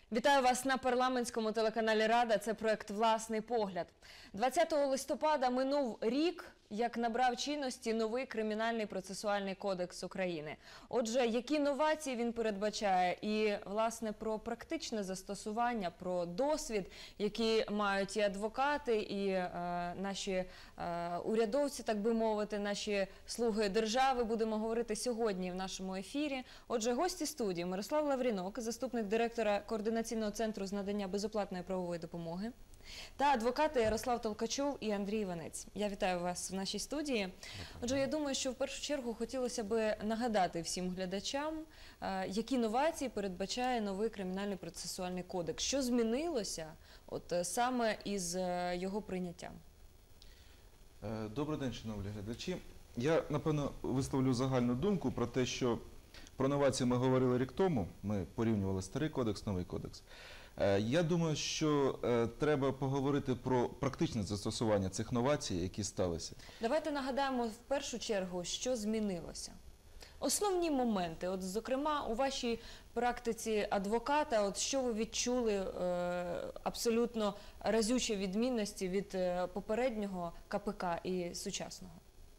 Вітаю вас на парламентському телеканалі «Рада». Це проект «Власний погляд». 20 листопада минув рік, як набрав чинності новий Кримінальний процесуальний кодекс України. Отже, які новації він передбачає і, власне, про практичне застосування, про досвід, який мають і адвокати, і наші урядовці, так би мовити, наші слуги держави, будемо говорити сьогодні в нашому ефірі. Отже, гості студії: Мирослав Лаврінок, заступник директора Координаційного центру з надання безоплатної правової допомоги, та адвокати Ярослав Толкачов і Андрій Іванець. Я вітаю вас в нашій студії. Отже, я думаю, що в першу чергу хотілося б нагадати всім глядачам, які новації передбачає новий Кримінальний процесуальний кодекс. Що змінилося саме із його прийняттям? Добрий день, шановні глядачі. Я, напевно, висловлю загальну думку про те, що про новації ми говорили рік тому, ми порівнювали старий кодекс, новий кодекс. Я думаю, що треба поговорити про практичне застосування цих новацій, які сталися. Давайте нагадаємо в першу чергу, що змінилося. Основні моменти, зокрема, у вашій практиці адвоката, що ви відчули абсолютно разючі відмінності від попереднього КПК і сучасного?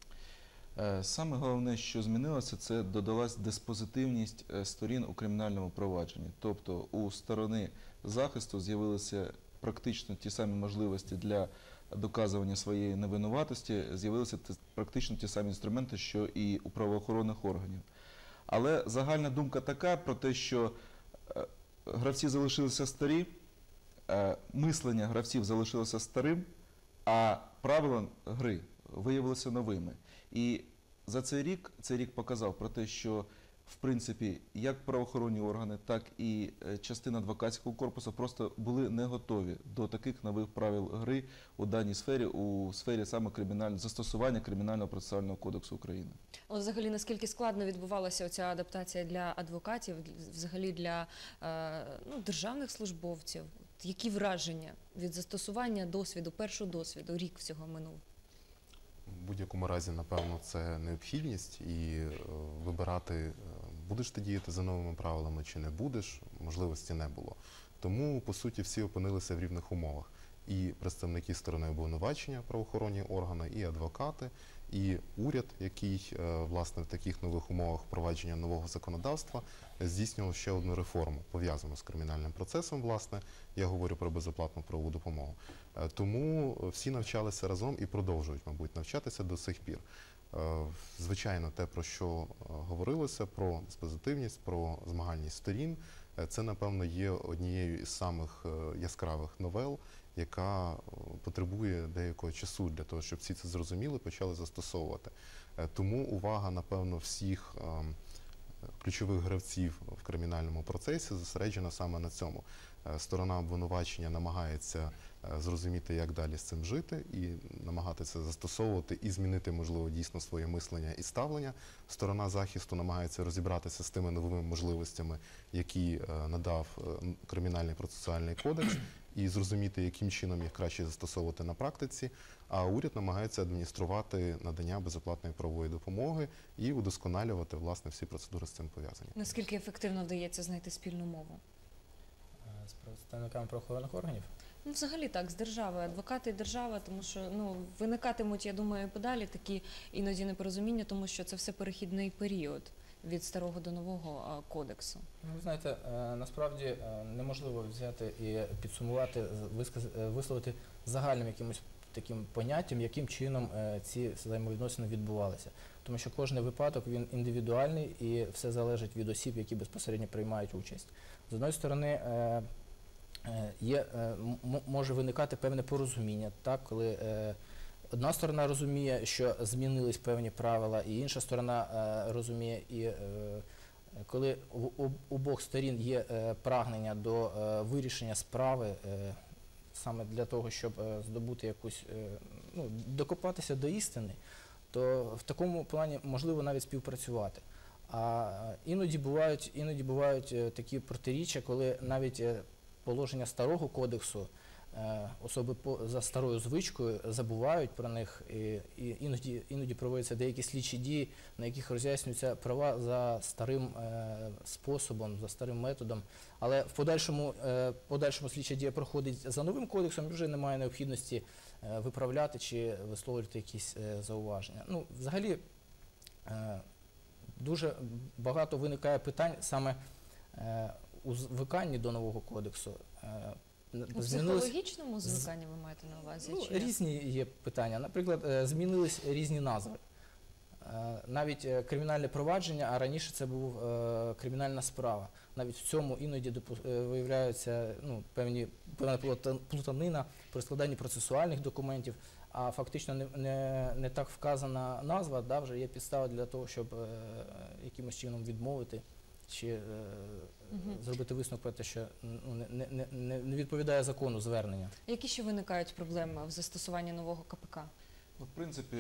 Саме головне, що змінилося, це додалась диспозитивність сторін у кримінальному провадженні. Тобто у сторони захисту з'явилися практично ті самі можливості для доказування своєї невинуватості, з'явилися практично ті самі інструменти, що і у правоохоронних органів. Але загальна думка така про те, що гравці залишилися старі, мислення гравців залишилося старим, а правила гри виявилися новими. І за цей рік показав про те, що, в принципі, як правоохоронні органи, так і частина адвокатського корпусу просто були не готові до таких нових правил гри у даній сфері, у сфері саме застосування Кримінального процесуального кодексу України. Взагалі, наскільки складно відбувалася ця адаптація для адвокатів, взагалі для державних службовців? Які враження від застосування досвіду, першого досвіду, рік всього минув? В будь-якому разі, напевно, це необхідність, і вибирати, будеш ти діяти за новими правилами чи не будеш, можливості не було. Тому, по суті, всі опинилися в рівних умовах. І представники сторони обвинувачення, правоохоронні органи, і адвокати, і уряд, який, власне, в таких нових умовах впровадження нового законодавства здійснював ще одну реформу, пов'язану з кримінальним процесом, власне, я говорю про безоплатну правову допомогу. Тому всі навчалися разом і продовжують, мабуть, навчатися до сих пір. Звичайно, те, про що говорилося, про диспозитивність, про змагальність сторін, це, напевно, є однією із самих яскравих новел, яка потребує деякого часу для того, щоб всі це зрозуміли, почали застосовувати. Тому увага, напевно, всіх ключових гравців в кримінальному процесі зосереджена саме на цьому. Сторона обвинувачення намагається зрозуміти, як далі з цим жити, і намагатися застосовувати і змінити, можливо, дійсно своє мислення і ставлення. Сторона захисту намагається розібратися з тими новими можливостями, які надав Кримінальний процесуальний кодекс, і зрозуміти, яким чином їх краще застосовувати на практиці, а уряд намагається адмініструвати надання безоплатної правової допомоги і удосконалювати, власне, всі процедури з цим пов'язані. Наскільки ефективно вдається знайти спільну мову? З представниками правоохоронних органів? Взагалі так, з державою, адвокати і держава, тому що виникатимуть, я думаю, і подалі такі іноді непорозуміння, тому що це все перехідний період від старого до нового кодексу. Ви знаєте, насправді неможливо взяти і підсумувати, висловити загальним якимось таким поняттям, яким чином ці взаємовідносини відбувалися. Тому що кожен випадок, він індивідуальний і все залежить від осіб, які безпосередньо приймають участь. З однієї сторони, може виникати певне порозуміння, коли одна сторона розуміє, що змінились певні правила, і інша сторона розуміє, і коли у обох сторін є прагнення до вирішення справи, саме для того, щоб здобути якусь, докопатися до істини, то в такому плані можливо навіть співпрацювати. А іноді бувають такі протиріччя, коли навіть положення старого кодексу особи за старою звичкою забувають про них, і іноді проводяться деякі слідчі дії, на яких роз'яснюються права за старим способом, за старим методом. Але в подальшому слідча дія проходить за новим кодексом, і вже немає необхідності виправляти чи висловлювати якісь зауваження. Ну, взагалі, дуже багато виникає питань саме у звиканні до нового кодексу. У психологічному звиканні ви маєте на увазі? Ну, чи? різні є питання. Наприклад, змінились різні назви. Навіть кримінальне провадження, а раніше це був кримінальна справа. Навіть в цьому іноді виявляється певна плутанина при складанні процесуальних документів, а фактично не так вказана назва, да, вже є підстава для того, щоб якимось чином відмовити чи зробити висновок про те, що не відповідає закону звернення. Які ще виникають проблеми в застосуванні нового КПК? Ну, в принципі,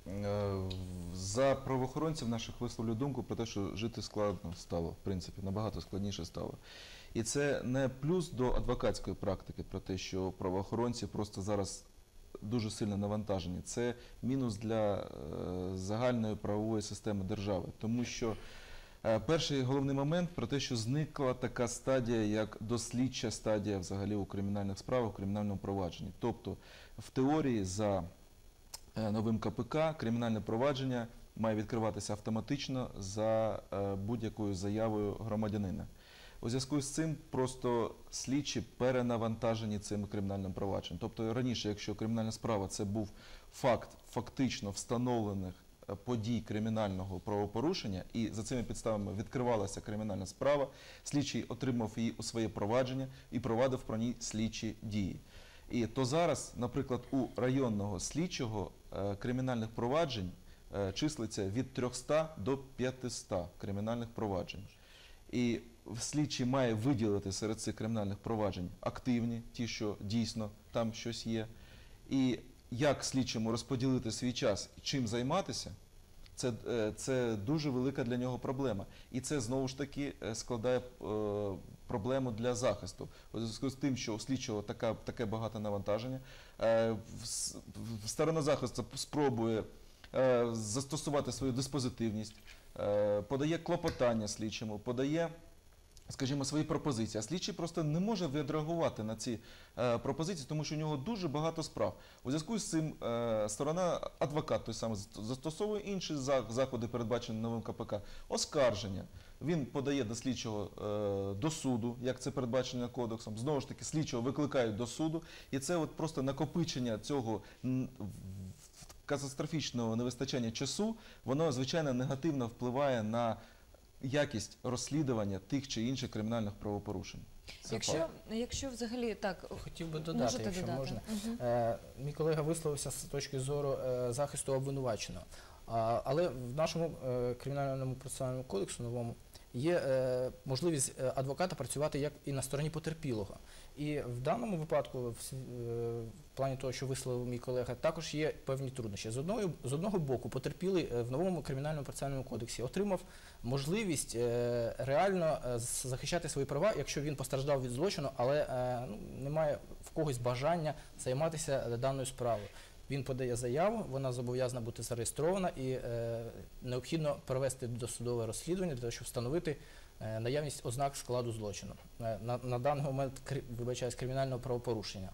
за правоохоронців наших висловлю думку про те, що жити складно стало, в принципі, набагато складніше стало. І це не плюс до адвокатської практики про те, що правоохоронці просто зараз дуже сильно навантажені. Це мінус для загальної правової системи держави. Тому що перший головний момент про те, що зникла така стадія, як дослідча стадія взагалі у кримінальних справах, у кримінальному провадженні. Тобто, в теорії за новим КПК кримінальне провадження має відкриватися автоматично за будь-якою заявою громадянина. У зв'язку з цим просто слідчі перенавантажені цим кримінальним провадженням. Тобто раніше, якщо кримінальна справа це був факт фактично встановлених подій кримінального правопорушення, і за цими підставами відкривалася кримінальна справа, слідчий отримав її у своє провадження і провадив про ній слідчі дії. І то зараз, наприклад, у районного слідчого кримінальних проваджень числиться від 300 до 500 кримінальних проваджень. І слідчий має виділити серед цих кримінальних проваджень активні, ті, що дійсно там щось є. І як слідчому розподілити свій час і чим займатися, це дуже велика для нього проблема. І це, знову ж таки, складає проблему для захисту. У зв'язку з тим, що у слідчого таке багато навантаження, сторона захисту спробує застосувати свою диспозитивність, подає клопотання слідчому, подає, скажімо, свої пропозиції. А слідчий просто не може відреагувати на ці пропозиції, тому що у нього дуже багато справ. У зв'язку з цим сторона, адвокат той самий, застосовує інші заходи, передбачені новим КПК. Оскарження. Він подає до слідчого до суду, як це передбачено кодексом. Знову ж таки, слідчого викликають до суду. І це от просто накопичення цього катастрофічного невистачання часу, воно, звичайно, негативно впливає на якість розслідування тих чи інших кримінальних правопорушень. Якщо взагалі так, хотів би додати, можете якщо додати. можна. Мій колега висловився з точки зору захисту обвинуваченого. Але в нашому кримінальному процесуальному кодексу новому є можливість адвоката працювати як і на стороні потерпілого. І в даному випадку, в плані того, що висловив мій колега, також є певні труднощі. З одного боку, потерпілий в новому кримінальному процесуальному кодексі отримав можливість реально захищати свої права, якщо він постраждав від злочину, але немає в когось бажання займатися даною справою. Він подає заяву, вона зобов'язана бути зареєстрована і необхідно провести досудове розслідування для того, щоб встановити наявність ознак складу злочину. На даний момент, вибачаюсь, кримінального правопорушення.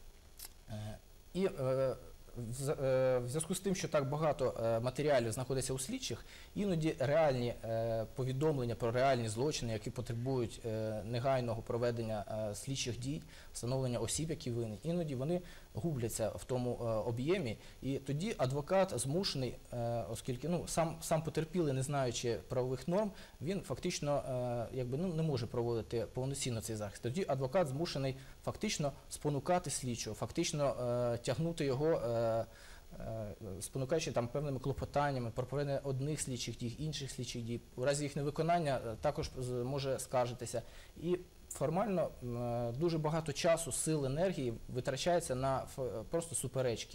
І в зв'язку з тим, що так багато матеріалів знаходиться у слідчих, іноді реальні повідомлення про реальні злочини, які потребують негайного проведення слідчих дій, встановлення осіб, які винні, іноді вони губляться в тому об'ємі, і тоді адвокат змушений, оскільки сам потерпілий, не знаючи правових норм, він фактично не може проводити повноцінно цей захист. Тоді адвокат змушений фактично спонукати слідчого, фактично тягнути його, спонукаючи там певними клопотаннями про проведення одних слідчих дій, інших слідчих дій. У разі їх невиконання також може скаржитися. І формально дуже багато часу, сил, енергії витрачається на просто суперечки.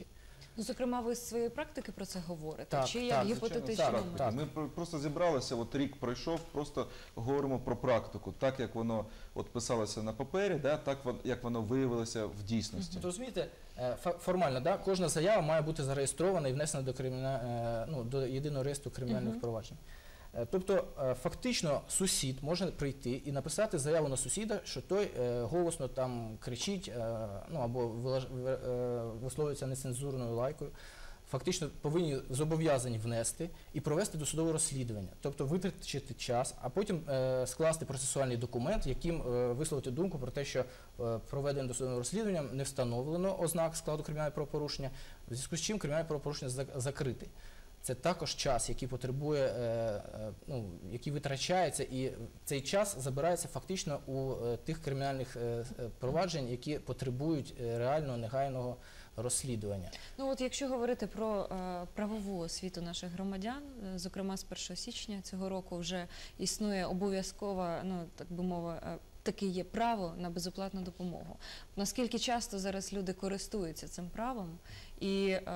Ну, зокрема, ви з своєї практики про це говорите? Так, Чи так, як звичайно, гіпотетичний так, момент? так. Ми просто зібралися, от рік пройшов, просто говоримо про практику, так як воно от писалося на папері, да, так як воно виявилося в дійсності. Тобто, розумієте, формально, да, кожна заява має бути зареєстрована і внесена до єдиного реєстру кримінальних проваджень. Тобто, фактично, сусід може прийти і написати заяву на сусіда, що той голосно там кричить, або висловлюється нецензурною лайкою. Фактично повинні зобов'язані внести і провести досудове розслідування, тобто витрачити час, а потім скласти процесуальний документ, яким висловити думку про те, що проведеним досудовим розслідуванням не встановлено ознак складу кримінального правопорушення, в зв'язку з чим кримінальне правопорушення закрите. Це також час, який потребує, який витрачається, і цей час забирається фактично у тих кримінальних проваджень, які потребують реального негайного розслідування. Ну от якщо говорити про правову освіту наших громадян, зокрема з 1 січня цього року вже існує обов'язкова, так би мовити, таке є право на безоплатну допомогу. Наскільки часто зараз люди користуються цим правом і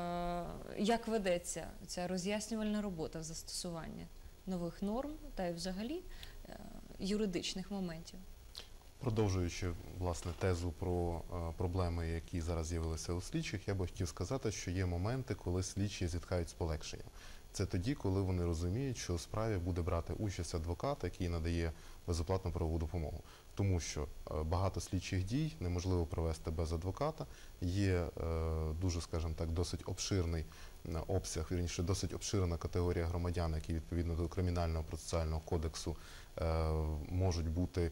як ведеться ця роз'яснювальна робота в застосуванні нових норм та й взагалі юридичних моментів? Продовжуючи, власне, тезу про проблеми, які зараз з'явилися у слідчих, я би хотів сказати, що є моменти, коли слідчі зітхають з полегшенням. Це тоді, коли вони розуміють, що у справі буде брати участь адвокат, який надає безоплатну правову допомогу. Тому що багато слідчих дій неможливо провести без адвоката. Є дуже, скажімо так, досить обширний обсяг, вірніше, досить обширна категорія громадян, які відповідно до Кримінального процесуального кодексу можуть бути,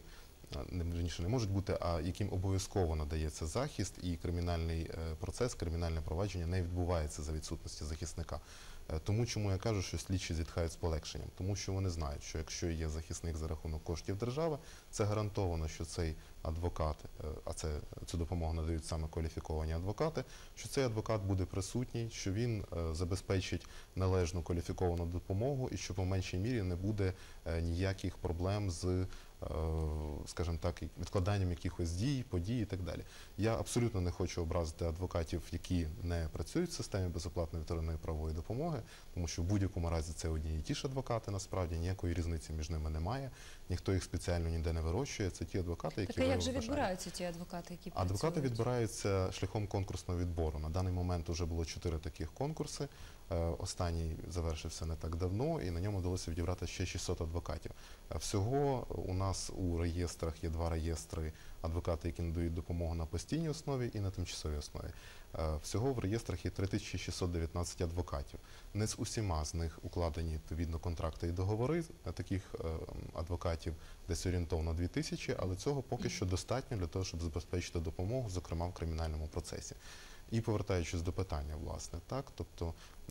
не можуть бути, а яким обов'язково надається захист, і кримінальний процес, кримінальне провадження не відбувається за відсутності захисника. Тому чому я кажу, що слідчі зітхають з полегшенням? Тому що вони знають, що якщо є захисник за рахунок коштів держави, це гарантовано, що цей адвокат, а цю допомогу надають саме кваліфіковані адвокати, що цей адвокат буде присутній, що він забезпечить належну кваліфіковану допомогу і що по меншій мірі не буде ніяких проблем з, скажімо так, відкладанням якихось дій, подій і так далі. Я абсолютно не хочу образити адвокатів, які не працюють в системі безоплатної вторинної правової допомоги, тому що в будь-якому разі це одні і ті ж адвокати, насправді, ніякої різниці між ними немає, ніхто їх спеціально ніде не вирощує, це ті адвокати, які Так, а як же відбираються ті адвокати, які працюють? Адвокати відбираються шляхом конкурсного відбору. На даний момент вже було 4 таких конкурси. Останній завершився не так давно, і на ньому вдалося відібрати ще 600 адвокатів. Всього у нас у реєстрах є 2 реєстри адвокати, які надають допомогу на постійній основі і на тимчасовій основі. Всього в реєстрах є 3619 адвокатів. Не з усіма з них укладені відповідно контракти і договори. Таких адвокатів десь орієнтовно 2000, але цього поки що достатньо для того, щоб забезпечити допомогу, зокрема в кримінальному процесі. І повертаючись до питання, власне, так, тобто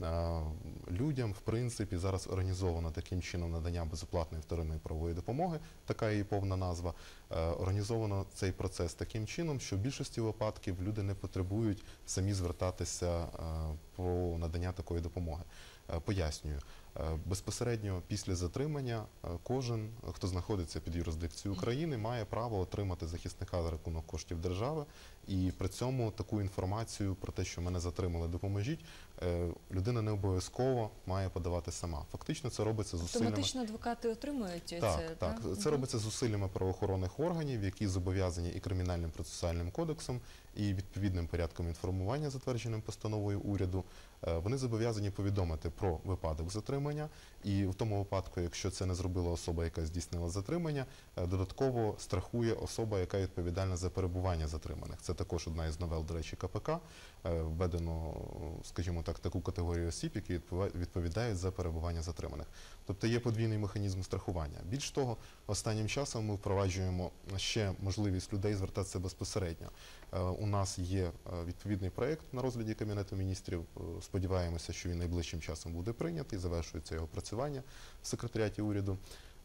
людям, в принципі, зараз організовано таким чином надання безоплатної вторинної правової допомоги, така її повна назва, організовано цей процес таким чином, що в більшості випадків люди не потребують самі звертатися про надання такої допомоги. Пояснюю. Безпосередньо після затримання кожен, хто знаходиться під юрисдикцією України, має право отримати захисника за рахунок коштів держави, і при цьому таку інформацію про те, що мене затримали, допоможіть, людина не обов'язково має подавати сама. Фактично це робиться зусиллями... Автоматично адвокати отримують це? Так. Це робиться зусиллями правоохоронних органів, які зобов'язані і Кримінальним процесуальним кодексом, і відповідним порядком інформування, затвердженим постановою уряду. Вони зобов'язані повідомити про випадок затримання, і в тому випадку, якщо це не зробила особа, яка здійснила затримання, додатково страхує особа, яка відповідальна за перебування затриманих. Це також одна із новел, до речі, КПК. Введено, скажімо так, таку категорію осіб, які відповідають за перебування затриманих. Тобто є подвійний механізм страхування. Більш того, останнім часом ми впроваджуємо ще можливість людей звертатися безпосередньо. У нас є відповідний проєкт на розгляді Кабінету міністрів. Сподіваємося, що він найближчим часом буде прийнятий, завершується його працювання в секретаріаті уряду.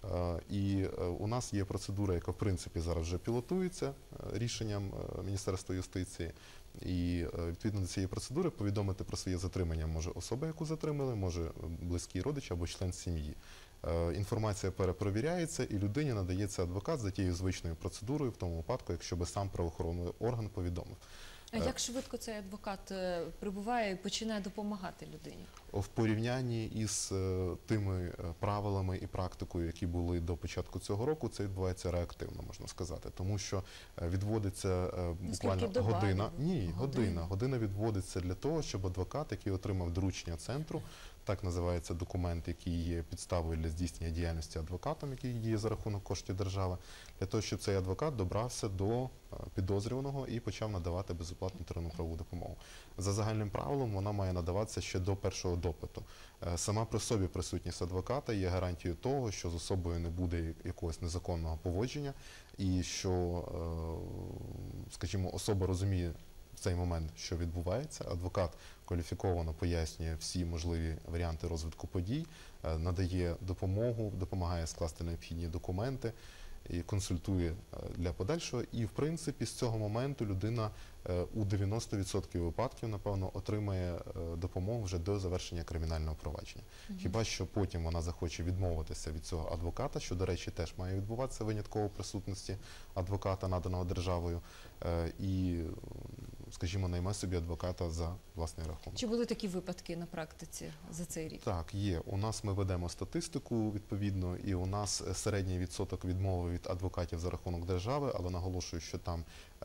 І у нас є процедура, яка в принципі зараз вже пілотується рішенням Міністерства юстиції. І відповідно до цієї процедури повідомити про своє затримання може особа, яку затримали, може близький родич або член сім'ї. Інформація перепровіряється і людині надається адвокат за тією звичною процедурою в тому випадку, якщо би сам правоохоронний орган повідомив. А як швидко цей адвокат прибуває і починає допомагати людині? В порівнянні із тими правилами і практикою, які були до початку цього року, це відбувається реактивно, можна сказати. Тому що відводиться буквально доба? година. Ні, Година. Година відводиться для того, щоб адвокат, який отримав доручення центру, так називається документ, який є підставою для здійснення діяльності адвокатом, який діє за рахунок коштів держави, для того, щоб цей адвокат добрався до підозрюваного і почав надавати безоплатну правову допомогу. За загальним правилом вона має надаватися ще до першого допиту. Сама при собі присутність адвоката є гарантією того, що з особою не буде якогось незаконного поводження і що, скажімо, особа розуміє в цей момент, що відбувається. Адвокат кваліфіковано пояснює всі можливі варіанти розвитку подій, надає допомогу, допомагає скласти необхідні документи і консультує для подальшого. І, в принципі, з цього моменту людина у 90% випадків, напевно, отримає допомогу вже до завершення кримінального провадження. Хіба що потім вона захоче відмовитися від цього адвоката, що, до речі, теж має відбуватися винятково в присутності адвоката, наданого державою, і, скажімо, найме собі адвоката за власний рахунок. Чи були такі випадки на практиці за цей рік? Так, є. У нас ми ведемо статистику, відповідно, і у нас середній відсоток відмови від адвокатів за рахунок держави, але наголошую, що там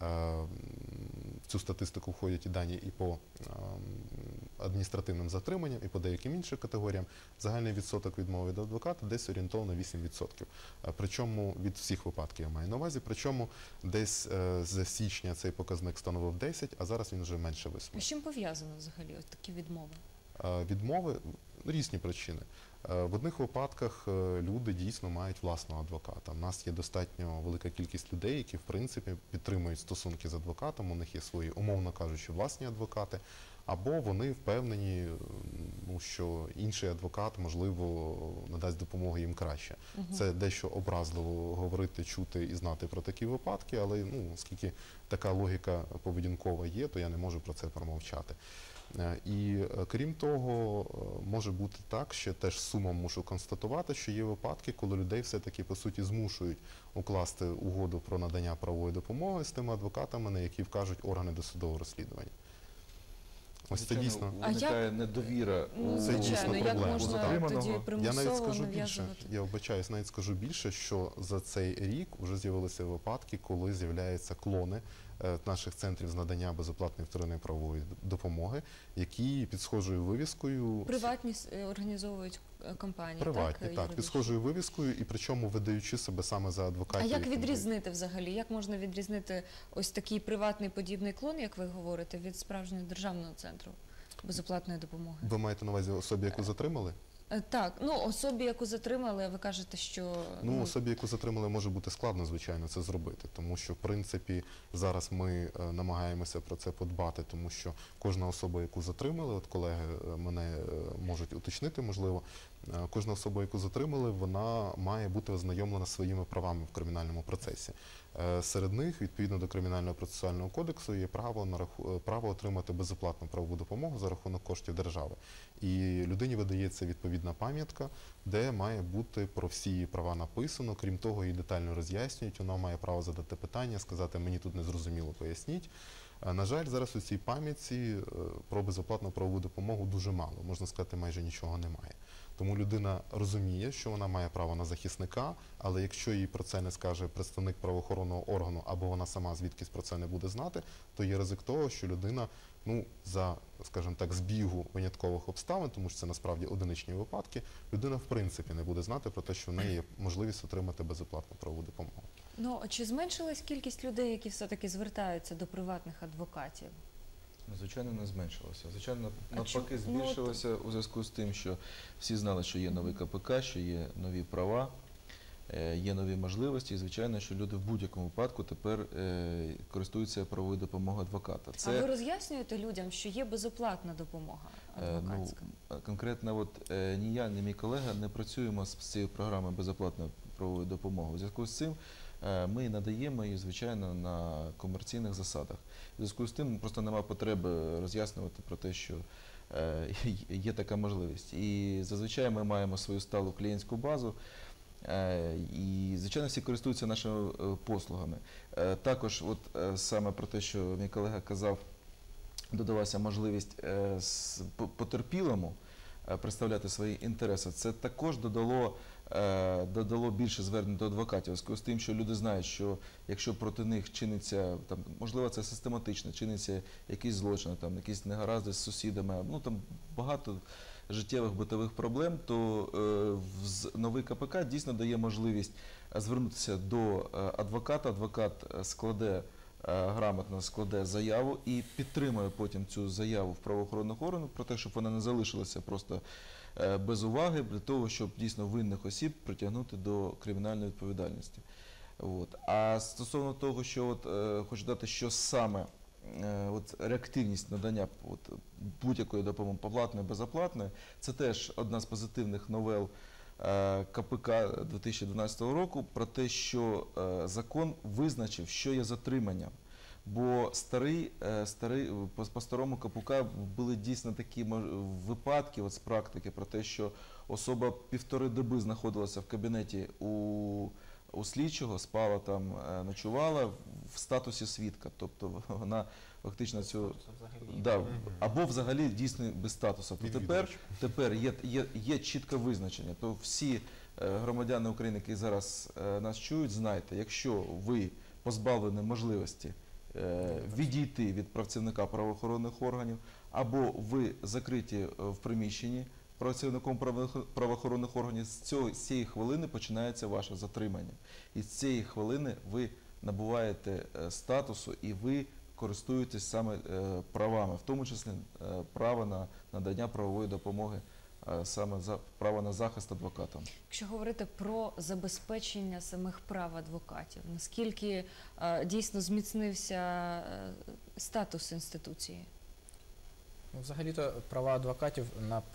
в цю статистику входять і дані і по адміністративним затриманням, і по деяким іншим категоріям. Загальний відсоток відмови від адвоката десь орієнтовно 8%. Причому від всіх випадків я маю на увазі, причому десь з січня цей показник становив 10, а зараз він вже менше 8. А з чим пов'язано взагалі ось такі відмови? Відмови – різні причини. В одних випадках люди дійсно мають власного адвоката. У нас є достатньо велика кількість людей, які, в принципі, підтримують стосунки з адвокатом, у них є свої, умовно кажучи, власні адвокати, або вони впевнені, що інший адвокат, можливо, надасть допомогу їм краще. Це дещо образливо говорити, чути і знати про такі випадки, але оскільки така логіка поведінкова є, то я не можу про це промовчати. І крім того, може бути так, що теж сумом мушу констатувати, що є випадки, коли людей все-таки, по суті, змушують укласти угоду про надання правової допомоги з тими адвокатами, на які вкажуть органи досудового розслідування. Ось це Звичайно, дійсно. виникає недовіра у Це дійсно звичайно, як проблема. можна затриманого. тоді Я навіть примусово скажу більше, нав'язувати? я вибачаюсь, навіть скажу більше, що за цей рік вже з'явилися випадки, коли з'являються клони наших центрів з надання безоплатної вторинної правової допомоги, які під схожою вивіскою... Приватні організовують компанії, Приватні, так, юридичні? під схожою вивіскою і причому видаючи себе саме за А адвокатів. як які надають. відрізнити взагалі? Як можна відрізнити ось такий приватний подібний клон, як ви говорите, від справжнього державного центру безоплатної допомоги? Ви маєте на увазі особі, яку затримали? Так, особі, яку затримали, ви кажете, що... Особі, яку затримали, може бути складно, звичайно, це зробити, тому що, в принципі, зараз ми намагаємося про це подбати, тому що кожна особа, яку затримали, от колеги мене можуть уточнити, можливо, кожна особа, яку затримали, вона має бути ознайомлена своїми правами в кримінальному процесі. Серед них, відповідно до Кримінального процесуального кодексу, є право отримати безоплатну правову допомогу за рахунок коштів держави. І людині видається відповідна пам'ятка, де має бути про всі її права написано. Крім того, її детально роз'яснюють, вона має право задати питання, сказати, мені тут незрозуміло, поясніть. На жаль, зараз у цій пам'ятці про безоплатну правову допомогу дуже мало, можна сказати, майже нічого немає. Тому людина розуміє, що вона має право на захисника, але якщо їй про це не скаже представник правоохоронного органу, або вона сама звідкись про це не буде знати, то є ризик того, що людина, за, скажімо так, збігу виняткових обставин, тому що це насправді одиничні випадки, людина в принципі не буде знати про те, що в неї є можливість отримати безоплатну правову допомогу. Чи зменшилась кількість людей, які все-таки звертаються до приватних адвокатів? Звичайно, не зменшилося. Звичайно, А навпаки, чому? збільшилося у зв'язку з тим, що всі знали, що є новий КПК, що є нові права, є нові можливості. І, звичайно, що люди в будь-якому випадку тепер користуються правовою допомогою адвоката. А ви роз'яснюєте людям, що є безоплатна допомога адвокатська? Конкретно ні я, ні мій колега не працюємо з цією програмою безоплатної правової допомоги. У зв'язку з цим ми надаємо її, звичайно, на комерційних засадах. У зв'язку з тим просто немає потреби роз'яснювати про те, що є така можливість. І зазвичай ми маємо свою сталу клієнтську базу, і, звичайно, всі користуються нашими послугами. Також, саме про те, що мій колега казав, додалася можливість потерпілому представляти свої інтереси, це також додало більше звернень до адвокатів, у зв'язку з тим, що люди знають, що якщо проти них чиниться, там, можливо, це систематично, чиниться якісь злочини, там, якісь негаразди з сусідами, ну там багато життєвих битових проблем, то новий КПК дійсно дає можливість звернутися до адвоката, адвокат грамотно складе заяву і підтримує потім цю заяву в правоохоронних органах про те, щоб вона не залишилася просто без уваги, для того, щоб дійсно винних осіб притягнути до кримінальної відповідальності. От. А стосовно того, що хочу дати, що саме реактивність надання будь-якої допомоги платної, безоплатної, це теж одна з позитивних новел КПК 2012 року про те, що закон визначив, що є затриманням. Бо по старому КПК були дійсно такі випадки з практики про те, що особа 1,5 доби знаходилася в кабінеті у слідчого, спала там, ночувала в статусі свідка. Тобто вона фактично або взагалі дійсно без статусу. То тепер є чітке визначення. То всі громадяни України, які зараз нас чують, знайте, якщо ви позбавлені можливості відійти від працівника правоохоронних органів, або ви закриті в приміщенні працівником правоохоронних органів, з цієї хвилини починається ваше затримання. І з цієї хвилини ви набуваєте статусу і ви користуєтесь саме правами, в тому числі право на надання правової допомоги, саме право на захист адвокатам. Якщо говорити про забезпечення самих прав адвокатів, наскільки дійсно зміцнився статус інституції? Взагалі-то права адвокатів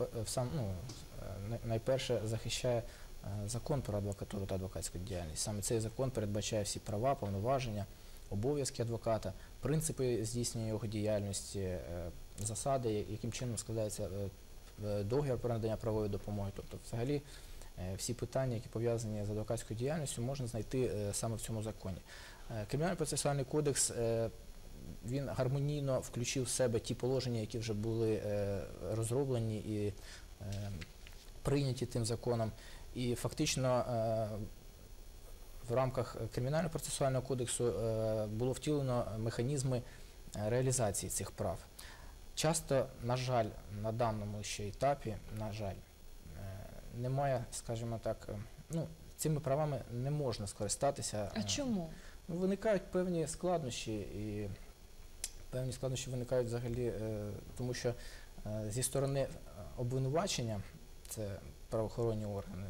найперше захищає закон про адвокатуру та адвокатську діяльність. Саме цей закон передбачає всі права, повноваження, обов'язки адвоката, принципи здійснення його діяльності, засади, яким чином складається договір про надання правової допомоги. Тобто, взагалі, всі питання, які пов'язані з адвокатською діяльністю, можна знайти саме в цьому законі. Кримінальний процесуальний кодекс, він гармонійно включив в себе ті положення, які вже були розроблені і прийняті тим законом. І фактично в рамках Кримінального процесуального кодексу було втілено механізми реалізації цих прав. Часто, на жаль, на даному ще етапі, на жаль, немає, скажімо так, цими правами не можна скористатися. А чому? Виникають певні складнощі, і певні складнощі виникають взагалі, тому що зі сторони обвинувачення, це правоохоронні органи,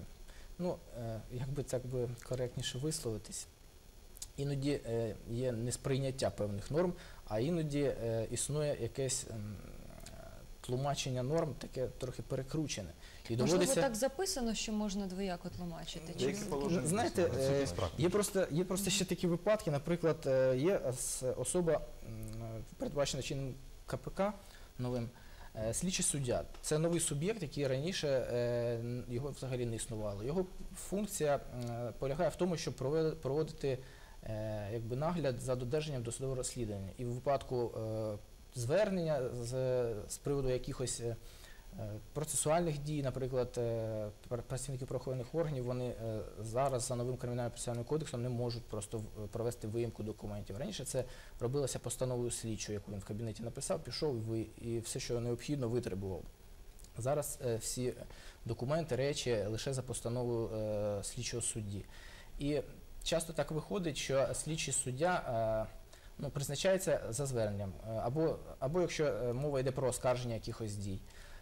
як би так коректніше висловитись, іноді є несприйняття певних норм, а іноді існує якесь тлумачення норм, таке трохи перекручене. І Можливо, так записано, що можна двояко тлумачити? Знаєте, є просто ще такі випадки, наприклад, є особа, передбачена чинним КПК новим, слідчий суддя. Це новий суб'єкт, який раніше його взагалі не існувало. Його функція полягає в тому, щоб проводити нагляд за додержанням досудового розслідування. І в випадку звернення з приводу якихось процесуальних дій, наприклад, працівників правоохоронних органів, вони зараз за новим Кримінальним процесуальним кодексом не можуть просто провести виїмку документів. Раніше це робилося постановою слідчого, яку він в кабінеті написав, пішов і все, що необхідно, витребував. Зараз всі документи, речі лише за постановою слідчого судді. І часто так виходить, що слідчий суддя призначається за зверненням, або якщо мова йде про оскарження якихось дій.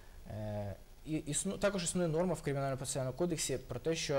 І також існує норма в Кримінальному процесуальному кодексі про те, що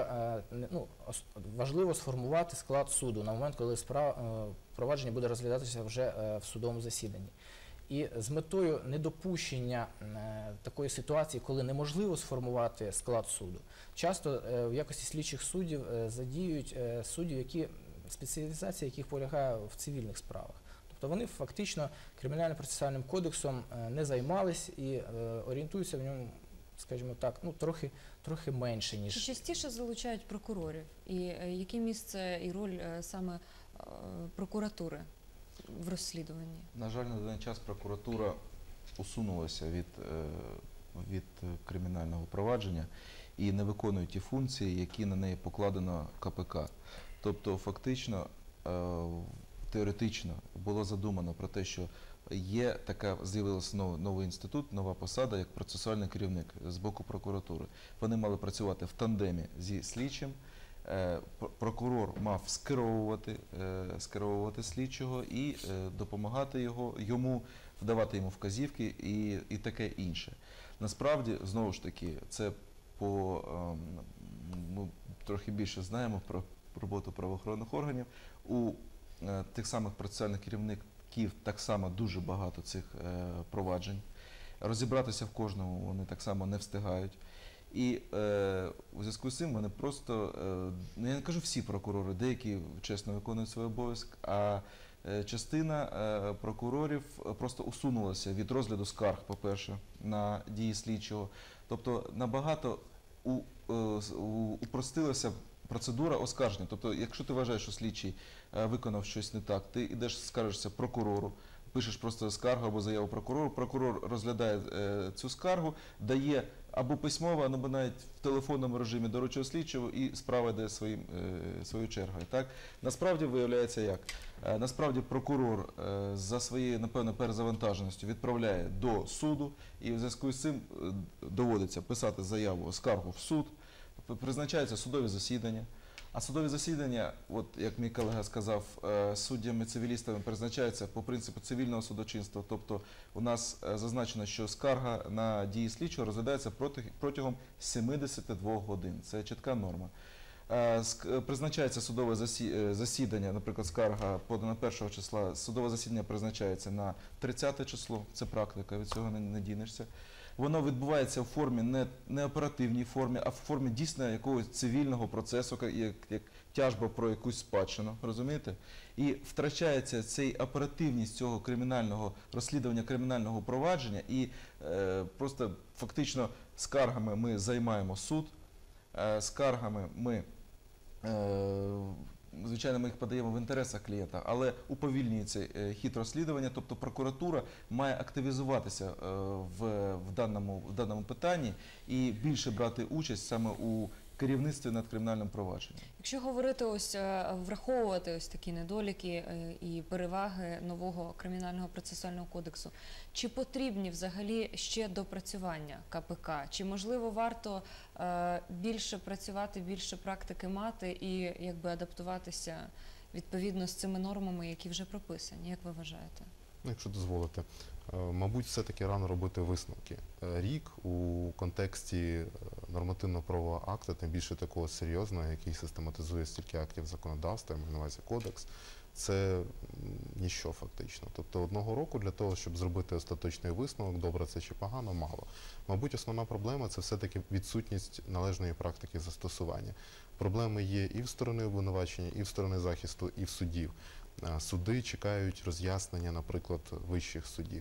важливо сформувати склад суду на момент, коли провадження буде розглядатися вже в судовому засіданні. І з метою недопущення такої ситуації, коли неможливо сформувати склад суду, часто в якості слідчих суддів задіюють суддів, спеціалізація яких полягає в цивільних справах. Тобто вони фактично Кримінальним процесуальним кодексом не займались і орієнтуються в ньому, скажімо так, трохи менше, ніж... Чи частіше залучають прокурорів? І яке місце і роль саме прокуратури в розслідуванні? На жаль, на даний час прокуратура усунулася від кримінального провадження і не виконує ті функції, які на неї покладено КПК. Тобто фактично, теоретично було задумано про те, що з'явився новий інститут, нова посада, як процесуальний керівник з боку прокуратури. Вони мали працювати в тандемі зі слідчим. Прокурор мав скеровувати слідчого і допомагати йому, вдавати йому вказівки і таке інше. Насправді, знову ж таки, це ми трохи більше знаємо про роботу правоохоронних органів. У тих самих процесуальних керівників так само дуже багато цих проваджень. Розібратися в кожному вони так само не встигають. І у зв'язку з цим вони просто, я не кажу всі прокурори, деякі чесно виконують свій обов'язок, а частина прокурорів просто усунулася від розгляду скарг, по-перше, на дії слідчого. Тобто набагато упростилася процедура оскарження. Тобто, якщо ти вважаєш, що слідчий виконав щось не так, ти йдеш, скаржишся прокурору, пишеш просто скаргу або заяву прокурору, прокурор розглядає цю скаргу, дає або письмово, або навіть в телефонному режимі доручив слідчого, і справа йде своєю чергою. Так? Насправді виявляється як? Насправді прокурор за своєю, напевно, перезавантаженістю відправляє до суду, і в зв'язку з цим доводиться писати заяву, скаргу в суд, призначаються судові засідання. А судові засідання, от як мій колега сказав, суддями-цивілістами призначаються по принципу цивільного судочинства. Тобто у нас зазначено, що скарга на дії слідчого розглядається протягом 72 годин. Це чітка норма. Призначається судове засідання, наприклад, скарга подана 1 числа, судове засідання призначається на 30 число, це практика, від цього не дінешся. Воно відбувається в формі, не оперативній формі, а в формі дійсно якогось цивільного процесу, як тяжба про якусь спадщину, розумієте? І втрачається цей оперативність цього кримінального розслідування, кримінального провадження, і просто фактично скаргами ми займаємо суд, скаргами ми, звичайно, ми їх подаємо в інтересах клієнта, але уповільнюється хід розслідування, тобто прокуратура має активізуватися в даному питанні і більше брати участь саме у керівництві над кримінальним провадженням. Якщо говорити враховувати ось такі недоліки і переваги нового кримінального процесуального кодексу, чи потрібні взагалі ще допрацювання КПК? Чи можливо варто більше працювати, більше практики мати і якби адаптуватися відповідно з цими нормами, які вже прописані? Як ви вважаєте? Якщо дозволите, мабуть, все-таки рано робити висновки. Рік у контексті нормативно-правового акту, тим більше такого серйозного, який систематизує стільки актів законодавства, я маю на увазі кодекс, це ніщо фактично. Тобто одного року для того, щоб зробити остаточний висновок, добре це чи погано, мало. Мабуть, основна проблема – це все-таки відсутність належної практики застосування. Проблеми є і в сторони обвинувачення, і в сторони захисту, і в судів. Суди чекають роз'яснення, наприклад, вищих судів.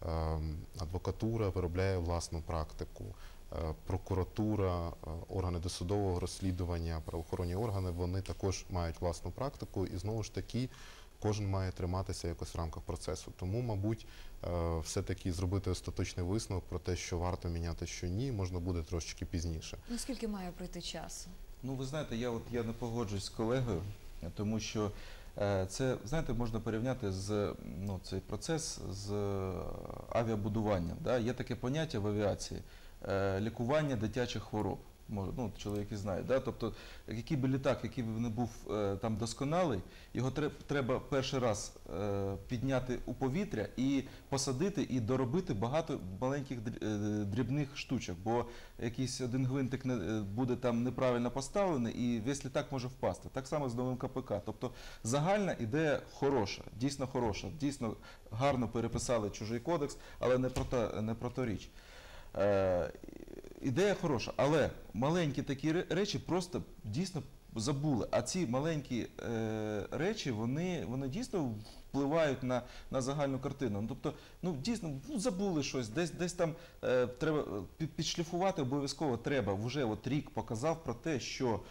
Адвокатура виробляє власну практику. Прокуратура, органи досудового розслідування, правоохоронні органи, вони також мають власну практику, і знову ж таки кожен має триматися якось в рамках процесу. Тому, мабуть, все-таки зробити остаточний висновок про те, що варто міняти, що ні, можна буде трошечки пізніше. Наскільки має пройти часу? Ну, ви знаєте, я не погоджуюсь з колегою, тому що це, знаєте, можна порівняти цей процес з авіабудуванням. Да? Є таке поняття в авіації – лікування дитячих хвороб. Чоловіки знають. Да? Тобто, який би літак, який би не був там досконалий, його треба перший раз підняти у повітря і посадити, і доробити багато маленьких дрібних штучок, бо якийсь один гвинтик буде там неправильно поставлений, і весь літак може впасти. Так само з новим КПК. Тобто, загальна ідея хороша, дійсно гарно переписали чужий кодекс, але не про то річ. Ідея хороша, але маленькі такі речі просто дійсно забули. А ці маленькі речі, вони дійсно впливають на загальну картину. Тобто, дійсно, забули щось, десь там треба підшліфувати обов'язково треба. Вже рік показав про те, що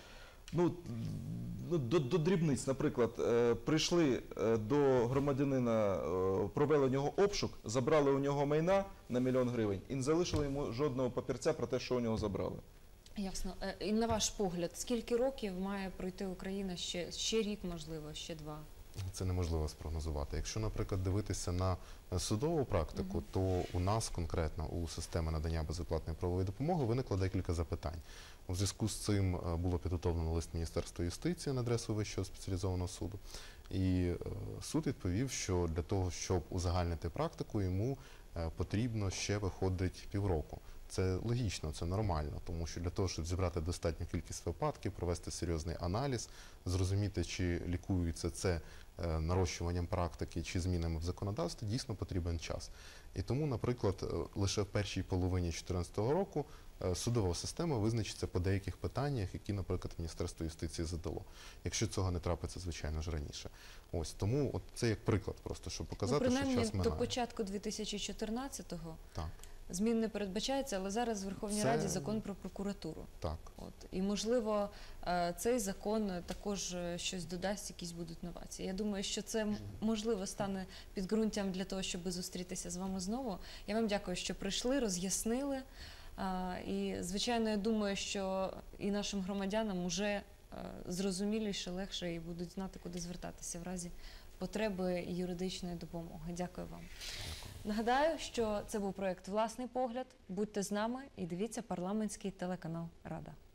До дрібниць, наприклад, прийшли до громадянина, провели у нього обшук, забрали у нього майна на 1 мільйон гривень і не залишили йому жодного папірця про те, що у нього забрали. Ясно. І на ваш погляд, скільки років має пройти Україна? Ще рік, можливо, ще 2? Це неможливо спрогнозувати. Якщо, наприклад, дивитися на судову практику, то у нас конкретно у системі надання безоплатної правової допомоги виникло декілька запитань. У зв'язку з цим було підготовлено лист Міністерства юстиції на адресу Вищого спеціалізованого суду. І суд відповів, що для того, щоб узагальнити практику, йому потрібно ще виходить півроку. Це логічно, це нормально, тому що для того, щоб зібрати достатню кількість випадків, провести серйозний аналіз, зрозуміти, чи лікується це нарощуванням практики, чи змінами в законодавстві, дійсно потрібен час. І тому, наприклад, лише в першій половині 2014 року судова система визначиться по деяких питаннях, які, наприклад, Міністерство юстиції задало. Якщо цього не трапиться, звичайно ж, раніше. Ось, тому от це як приклад просто, щоб показати, що час минає. Принаймні, до початку 2014-го Так. змін не передбачається, але зараз в Верховній Раді закон про прокуратуру. Так. І, можливо, цей закон також щось додасть, якісь будуть новації. Я думаю, що це, можливо, стане підґрунтям для того, щоб зустрітися з вами знову. Я вам дякую, що прийшли, роз'яснили. І, звичайно, я думаю, що і нашим громадянам вже зрозуміліше, легше і будуть знати, куди звертатися в разі потреби юридичної допомоги. Дякую вам. Нагадаю, що це був проєкт «Власний погляд». Будьте з нами і дивіться парламентський телеканал «Рада».